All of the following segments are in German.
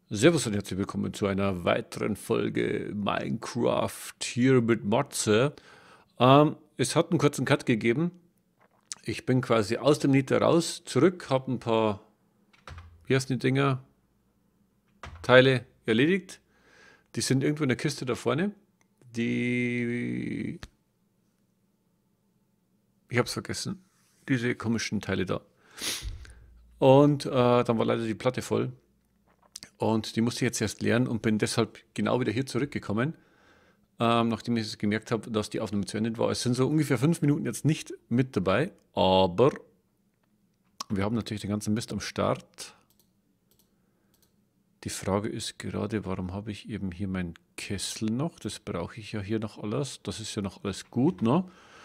Servus und herzlich willkommen zu einer weiteren Folge Minecraft hier mit Matze. Es hat einen kurzen Cut gegeben. Ich bin quasi aus dem Niter raus, zurück, habe ein paar, wie heißen die Dinger, Teile erledigt. Die sind irgendwo in der Kiste da vorne. Die, ich habe es vergessen, diese komischen Teile da. Und dann war leider die Platte voll. Und die musste ich jetzt erst leeren und bin deshalb genau wieder hier zurückgekommen. Nachdem ich es gemerkt habe, dass die Aufnahme zu Ende war. Es sind so ungefähr 5 Minuten jetzt nicht mit dabei, aber wir haben natürlich den ganzen Mist am Start. Die Frage ist gerade, warum habe ich eben hier meinen Kessel noch? Das brauche ich ja hier noch alles. Das ist ja noch alles gut, ne?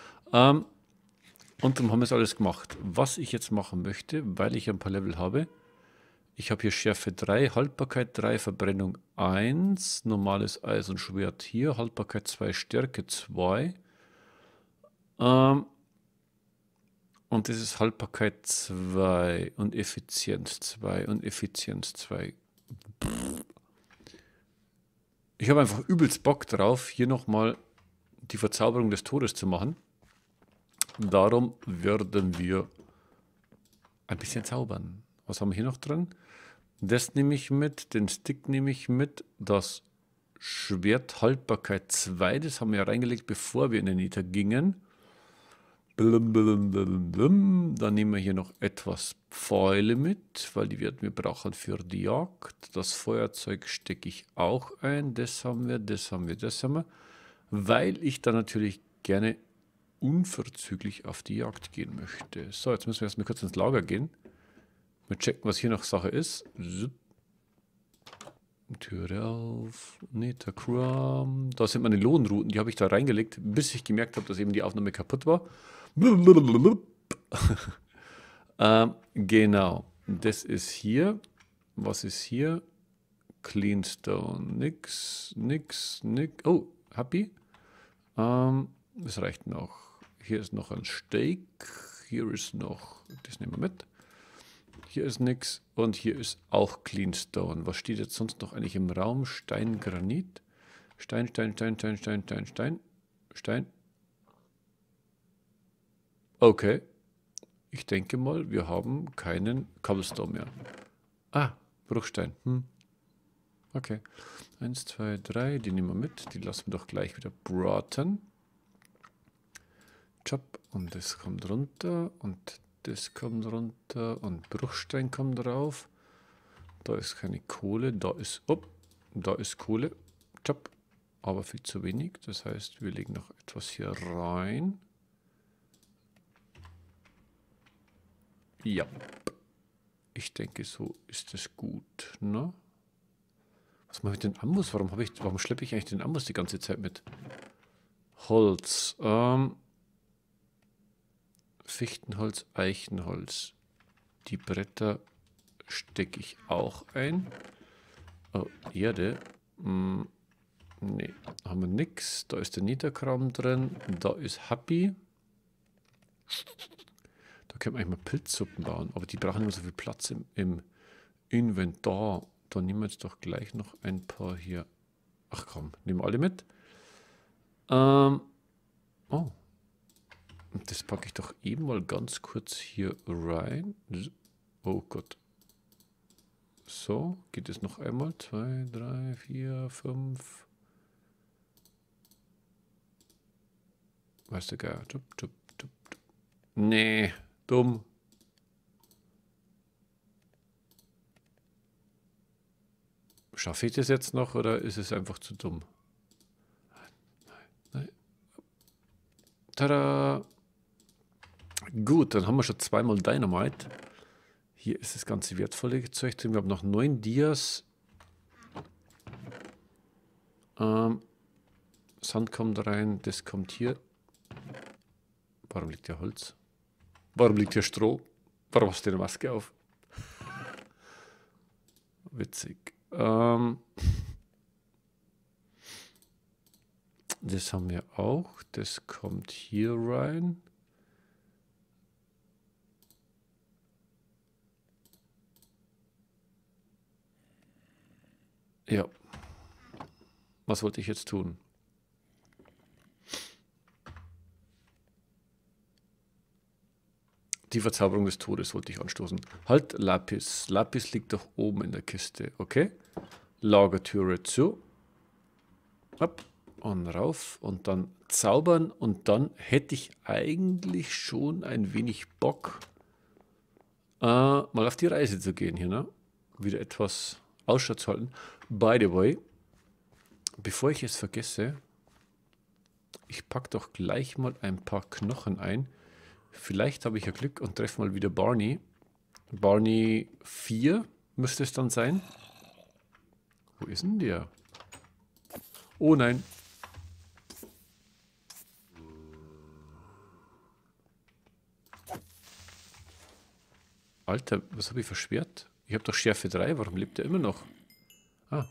Und dann haben wir es alles gemacht. Was ich jetzt machen möchte, weil ich ein paar Level habe, ich habe hier Schärfe 3, Haltbarkeit 3, Verbrennung 1, normales Eisenschwert hier, Haltbarkeit 2, Stärke 2. Und das ist Haltbarkeit 2 und Effizienz 2 und Effizienz 2. Ich habe einfach übelst Bock drauf, hier nochmal die Verzauberung des Todes zu machen. Darum werden wir ein bisschen zaubern. Was haben wir hier noch drin? Das nehme ich mit, den Stick nehme ich mit, das Schwert Haltbarkeit 2, das haben wir ja reingelegt, bevor wir in den Nether gingen. Blum, blum, blum, blum. Dann nehmen wir hier noch etwas Pfeile mit, weil die werden wir brauchen für die Jagd. Das Feuerzeug stecke ich auch ein. Das haben wir, das haben wir, das haben wir. Weil ich dann natürlich gerne unverzüglich auf die Jagd gehen möchte. So, jetzt müssen wir erstmal kurz ins Lager gehen. Mal checken, was hier noch Sache ist. Türe auf, Nethercrum. Da sind meine Lohnrouten, die habe ich da reingelegt, bis ich gemerkt habe, dass eben die Aufnahme kaputt war. Genau, das ist hier. Was ist hier? Cleanstone, nix, nix, nix. Oh, happy. Das reicht noch. Hier ist noch ein Steak. Hier ist noch, das nehmen wir mit. Hier ist nix und hier ist auch Cleanstone. Was steht jetzt sonst noch eigentlich im Raum? Stein, Granit. Stein, Stein, Stein, Stein, Stein, Stein, Stein. Stein. Okay. Ich denke mal, wir haben keinen Cobblestone mehr. Ah, Bruchstein. Okay. 1, 2, 3, die nehmen wir mit. Die lassen wir doch gleich wieder braten. Chop. Und das kommt runter. Und das kommt runter. Und Bruchstein kommt drauf. Da ist keine Kohle. Da ist Kohle. Chop. Aber viel zu wenig. Das heißt, wir legen noch etwas hier rein. Ja. Ich denke, so ist es gut, ne? Was mache ich denn Amboss? Warum schleppe ich eigentlich den Amboss die ganze Zeit mit? Holz. Fichtenholz, Eichenholz. Die Bretter stecke ich auch ein. Oh, Erde. Ne, haben wir nix. Da ist der Netherkram drin. Da ist Happy. Da könnte man eigentlich mal Pilzsuppen bauen, aber die brauchen immer so viel Platz im Inventar. Da nehmen wir jetzt doch gleich noch ein paar hier. Ach komm, nehmen wir alle mit. Oh. Und das packe ich doch eben mal ganz kurz hier rein. Oh Gott. So, geht es noch einmal. 2, 3, 4, 5. Weißt du gar. Nee, dumm. Schaffe ich das jetzt noch oder ist es einfach zu dumm? Nein. Tada! Gut, dann haben wir schon zweimal Dynamite. Hier ist das ganze wertvolle Zeug drin. Wir haben noch 9 Dias. Sand kommt rein, das kommt hier. Warum liegt hier Holz? Warum liegt hier Stroh? Warum hast du eine Maske auf? Witzig. Das haben wir auch. Das kommt hier rein. Ja. Was wollte ich jetzt tun? Die Verzauberung des Todes wollte ich anstoßen. Halt, Lapis. Lapis liegt doch oben in der Kiste. Okay. Lagertüre zu. Ab und rauf und dann zaubern. Und dann hätte ich eigentlich schon ein wenig Bock, mal auf die Reise zu gehen hier, ne? Wieder etwas Ausschau zu halten. By the way, bevor ich es vergesse, ich packe doch gleich mal ein paar Knochen ein. Vielleicht habe ich ja Glück und treffe mal wieder Barney. Barney 4 müsste es dann sein. Wo ist denn der? Oh nein. Alter, was habe ich verschwert? Ich habe doch Schärfe 3. Warum lebt er immer noch? Ah.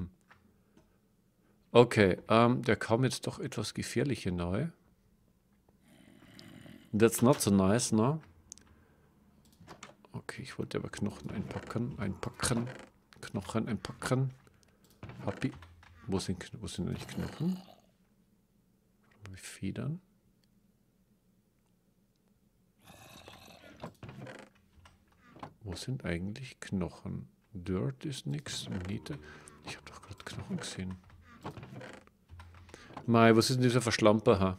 Okay, der kam jetzt doch etwas gefährlicher nahe. That's not so nice, ne? Okay, ich wollte aber Knochen einpacken. Knochen einpacken. Happy. Wo sind eigentlich Knochen? Habe ich Federn? Wo sind eigentlich Knochen? Dirt ist nix. Niete. Ich habe doch gerade Knochen gesehen. Mei, was ist denn dieser Verschlamper? Ha?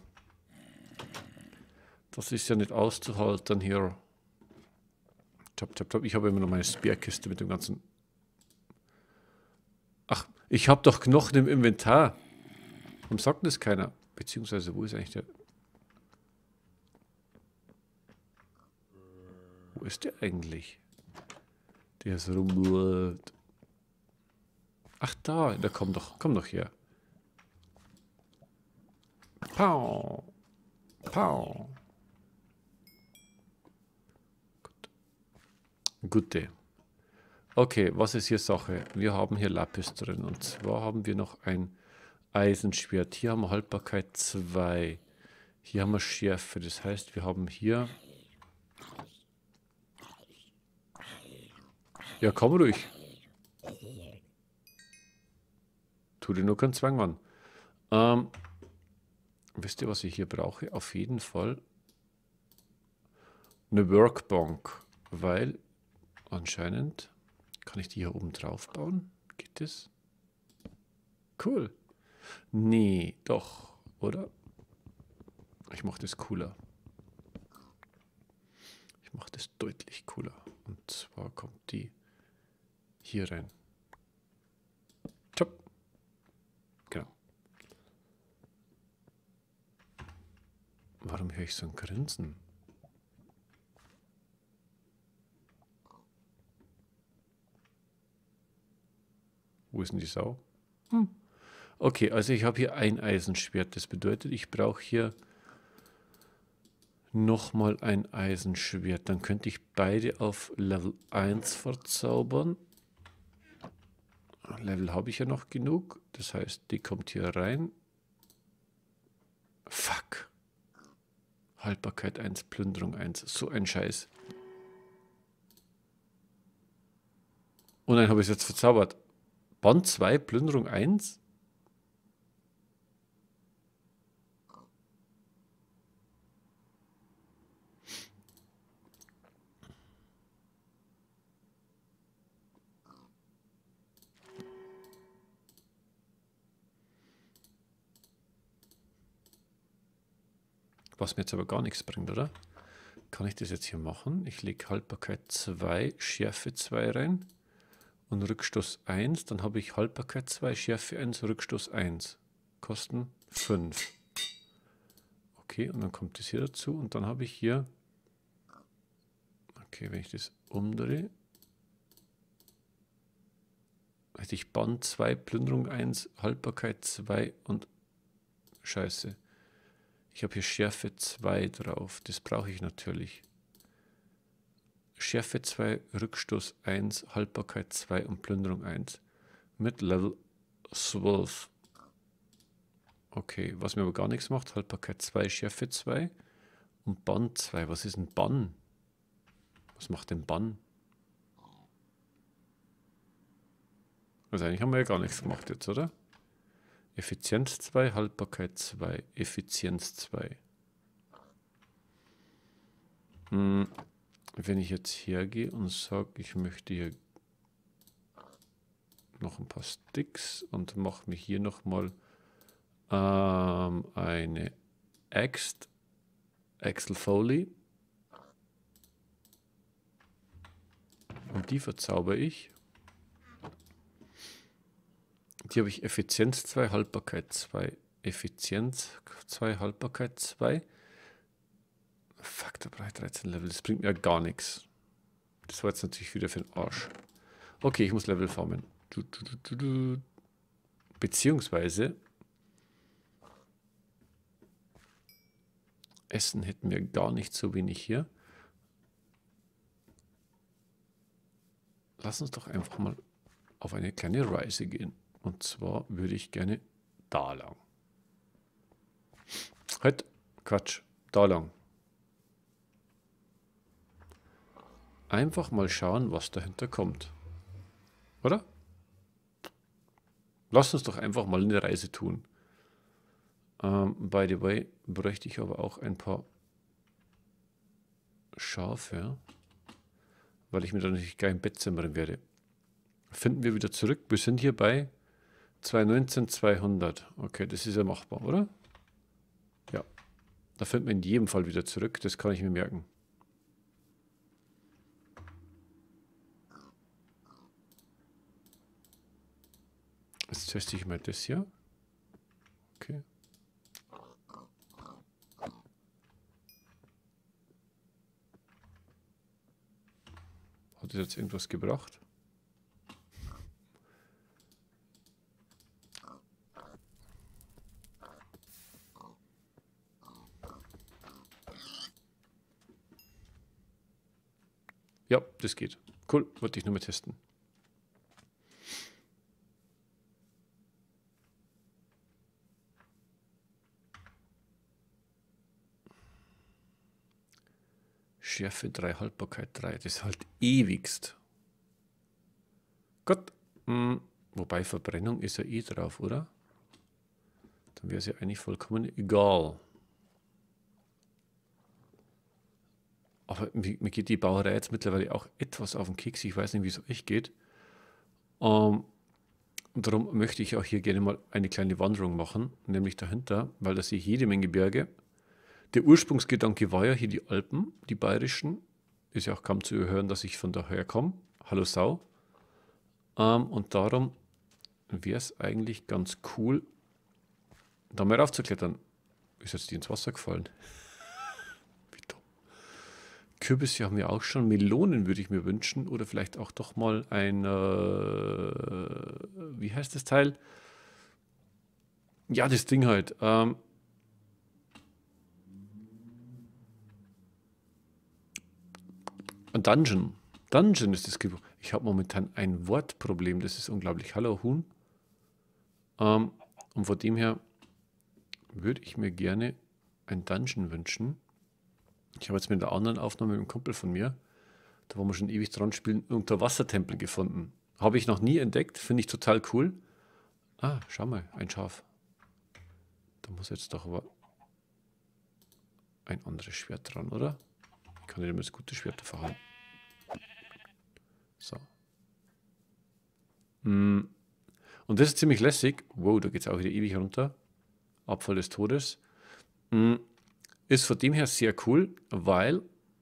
Das ist ja nicht auszuhalten hier. Top. Ich habe immer noch meine Speerkiste mit dem ganzen... Ach, ich habe doch Knochen im Inventar. Warum sagt das keiner? Beziehungsweise, wo ist eigentlich der... Wo ist der eigentlich? Der ist rum... Ach da, komm doch her. Pau. Pau. Gute. Okay, was ist hier Sache? Wir haben hier Lapis drin. Und zwar haben wir noch ein Eisenschwert. Hier haben wir Haltbarkeit 2. Hier haben wir Schärfe. Das heißt, wir haben hier... Ja, komm ruhig. Tu dir nur keinen Zwang an. Wisst ihr, was ich hier brauche? Auf jeden Fall eine Workbank. Weil anscheinend kann ich die hier oben drauf bauen. Geht das? Cool. Nee, doch, oder? Ich mache das cooler. Ich mache das deutlich cooler. Und zwar kommt die hier rein. Top. Genau. Warum höre ich so ein Grinsen? Wo ist denn die Sau? Okay, also ich habe hier ein Eisenschwert. Das bedeutet, ich brauche hier nochmal ein Eisenschwert. Dann könnte ich beide auf Level 1 verzaubern. Level habe ich ja noch genug. Das heißt, die kommt hier rein. Fuck. Haltbarkeit 1, Plünderung 1. So ein Scheiß. Oh nein, habe ich es jetzt verzaubert. Band 2, Plünderung 1? Was mir jetzt aber gar nichts bringt, oder? Kann ich das jetzt hier machen? Ich lege Haltbarkeit 2, Schärfe 2 rein und Rückstoß 1. Dann habe ich Haltbarkeit 2, Schärfe 1, Rückstoß 1. Kosten 5. Okay, und dann kommt das hier dazu und dann habe ich hier... Okay, wenn ich das umdrehe, hätte ich Band 2, Plünderung 1, Haltbarkeit 2 und... Scheiße. Ich habe hier Schärfe 2 drauf. Das brauche ich natürlich. Schärfe 2, Rückstoß 1, Haltbarkeit 2 und Plünderung 1. Mit Level 12. Okay, was mir aber gar nichts macht. Haltbarkeit 2, Schärfe 2 und Bann 2. Was ist ein Bann? Was macht denn Bann? Also eigentlich haben wir ja gar nichts gemacht jetzt, oder? Effizienz 2, Haltbarkeit 2, Effizienz 2. Wenn ich jetzt hergehe und sage, ich möchte hier noch ein paar Sticks und mache mir hier nochmal eine Axle Foley. Und die verzauber ich. Die habe ich Effizienz 2, Haltbarkeit 2. Effizienz 2, Haltbarkeit 2. Fuck, da brauche ich 13 Level. Das bringt mir gar nichts. Das war jetzt natürlich wieder für den Arsch. Okay, ich muss Level farmen. Beziehungsweise Essen hätten wir gar nicht so wenig hier. Lass uns doch einfach mal auf eine kleine Reise gehen. Und zwar würde ich gerne da lang. Halt, Quatsch, da lang. Einfach mal schauen, was dahinter kommt. Oder? Lass uns doch einfach mal eine Reise tun. By the way, bräuchte ich aber auch ein paar Schafe, weil ich mir da natürlich gleich im Bett zimmern werde. Finden wir wieder zurück. Wir sind hier bei 219, 200. Okay, das ist ja machbar, oder? Ja. Da finden wir in jedem Fall wieder zurück. Das kann ich mir merken. Jetzt teste ich mal das hier. Okay. Hat das jetzt irgendwas gebracht? Ja, das geht. Cool, wollte ich nur mal testen. Schärfe 3, Haltbarkeit 3. Das ist halt ewigst. Gut. Wobei Verbrennung ist ja eh drauf, oder? Dann wäre es ja eigentlich vollkommen egal. Aber mir geht die Bauerei jetzt mittlerweile auch etwas auf den Keks. Ich weiß nicht, wie es euch geht. Und darum möchte ich auch hier gerne mal eine kleine Wanderung machen, nämlich dahinter, weil da sehe ich jede Menge Berge. Der Ursprungsgedanke war ja hier die Alpen, die bayerischen. Ist ja auch kaum zu hören, dass ich von daher komme. Hallo Sau. Und darum wäre es eigentlich ganz cool, da mal raufzuklettern. Ist jetzt die ins Wasser gefallen? Wie dumm. Kürbisse haben wir auch schon. Melonen würde ich mir wünschen. Oder vielleicht auch doch mal ein, wie heißt das Teil? Ja, das Ding halt. Ein Dungeon. Dungeon ist das Gefühl. Ich habe momentan ein Wortproblem. Das ist unglaublich. Hallo Huhn. Und von dem her würde ich mir gerne ein Dungeon wünschen. Ich habe jetzt mit der anderen Aufnahme mit einem Kumpel von mir, da wo wir schon ewig dran spielen, Unterwassertempel gefunden. Habe ich noch nie entdeckt, finde ich total cool. Ah, schau mal, ein Schaf. Da muss jetzt doch aber ein anderes Schwert dran, oder? Ich kann nicht immer das gute Schwert verhauen. So. Und das ist ziemlich lässig. Wow, da geht es auch wieder ewig runter. Abfall des Todes. Ist von dem her sehr cool, weil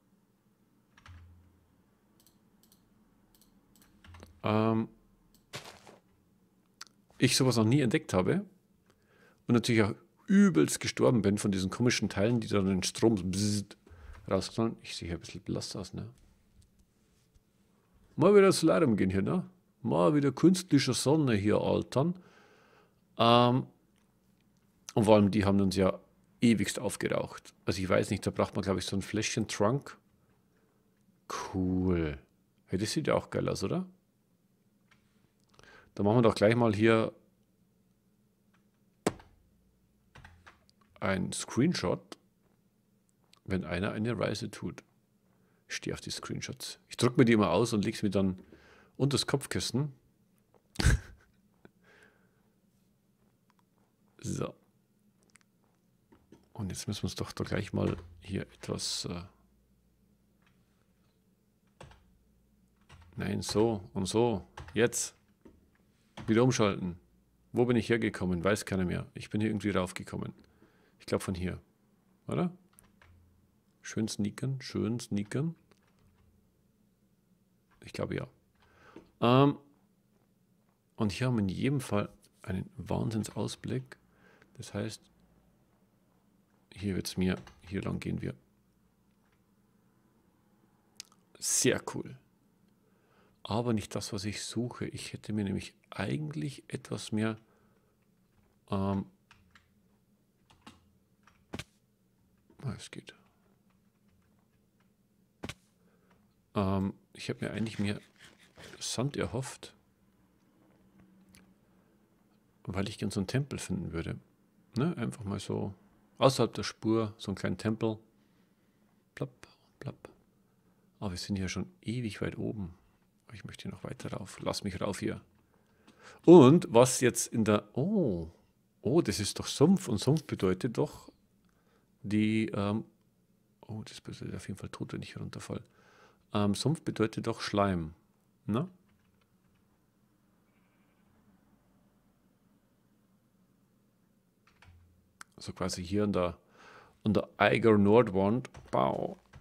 ich sowas noch nie entdeckt habe und natürlich auch übelst gestorben bin von diesen komischen Teilen, die dann den Strom rausknallen. Ich sehe ein bisschen blass aus, ne? Mal wieder Solarium gehen hier, ne? Mal wieder künstliche Sonne hier altern. Und vor allem, die haben uns ja ewigst aufgeraucht. Also ich weiß nicht, da braucht man, glaube ich, so ein Fläschchen Trunk. Cool. Hey, das sieht ja auch geil aus, oder? Dann machen wir doch gleich mal hier ein Screenshot, wenn einer eine Reise tut. Ich stehe auf die Screenshots. Ich drücke mir die immer aus und lege es mir dann unter das Kopfkissen. So. Und jetzt müssen wir uns doch da gleich mal hier etwas... Nein, so und so. Jetzt. Wieder umschalten. Wo bin ich hergekommen? Weiß keiner mehr. Ich bin hier irgendwie raufgekommen. Ich glaube von hier. Oder? Schön sneakern. Schön sneakern. Ich glaube ja. Und hier haben wir in jedem Fall einen Wahnsinnsausblick. Das heißt, hier wird es mir, hier lang gehen wir. Sehr cool. Aber nicht das, was ich suche. Ich hätte mir nämlich eigentlich etwas mehr es geht. Ich habe mir eigentlich mehr Sand erhofft, weil ich gerne so einen Tempel finden würde. Ne? Einfach mal so außerhalb der Spur, so einen kleinen Tempel. Plapp, plapp. Aber wir sind hier schon ewig weit oben. Ich möchte hier noch weiter rauf. Lass mich rauf hier. Und was jetzt in der... Oh, das ist doch Sumpf. Und Sumpf bedeutet doch die... das bedeutet auf jeden Fall tot, wenn ich hier runterfall. Sumpf bedeutet doch Schleim. Ne? So quasi hier an der Eiger Nordwand. Bau.